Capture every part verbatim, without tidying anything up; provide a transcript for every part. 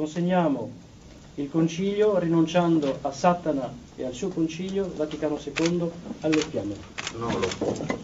consegniamo il concilio rinunciando a Satana e al suo concilio Vaticano secondo alle fiamme. Non lo può.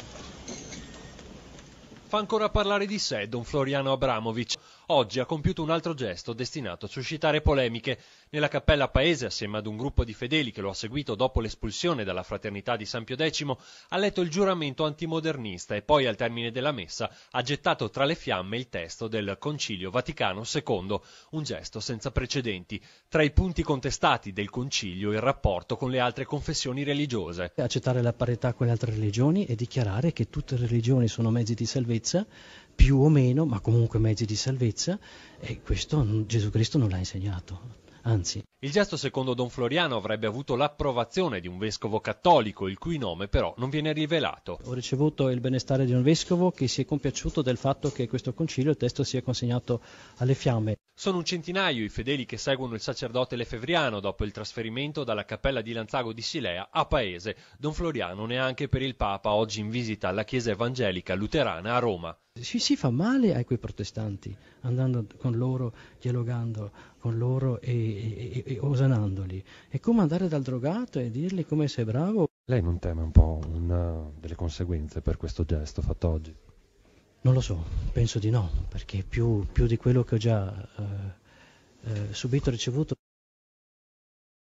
Fa ancora parlare di sé Don Floriano Abramovic. Oggi ha compiuto un altro gesto destinato a suscitare polemiche. Nella cappella Paese, assieme ad un gruppo di fedeli che lo ha seguito dopo l'espulsione dalla Fraternità di San Pio X, ha letto il giuramento antimodernista e poi, al termine della messa, ha gettato tra le fiamme il testo del Concilio Vaticano secondo, un gesto senza precedenti. Tra i punti contestati del Concilio il rapporto con le altre confessioni religiose. Accettare la parità con le altre religioni e dichiarare che tutte le religioni sono mezzi di salvezza, più o meno, ma comunque mezzi di salvezza, e questo Gesù Cristo non l'ha insegnato, anzi. Il gesto secondo Don Floriano avrebbe avuto l'approvazione di un vescovo cattolico, il cui nome però non viene rivelato. Ho ricevuto il benestare di un vescovo che si è compiaciuto del fatto che questo concilio, il testo, sia consegnato alle fiamme. Sono un centinaio i fedeli che seguono il sacerdote Lefevriano dopo il trasferimento dalla cappella di Lanzago di Silea a Paese. Don Floriano neanche per il Papa, oggi in visita alla Chiesa Evangelica Luterana a Roma. Si, si fa male a quei protestanti, andando con loro, dialogando con loro e, e, e osanandoli. È come andare dal drogato e dirgli come sei bravo. Lei non teme un po' una delle conseguenze per questo gesto fatto oggi? Non lo so, penso di no, perché più, più di quello che ho già eh, eh, subito e ricevuto.